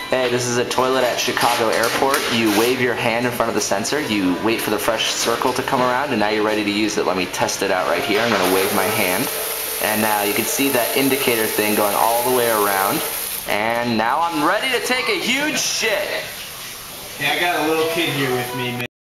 Hey, this is a toilet at Chicago Airport. You wave your hand in front of the sensor, you wait for the fresh circle to come around, and now you're ready to use it. Let me test it out right here. I'm going to wave my hand. And now you can see that indicator thing going all the way around. And now I'm ready to take a huge shit. Hey, I got a little kid here with me, man.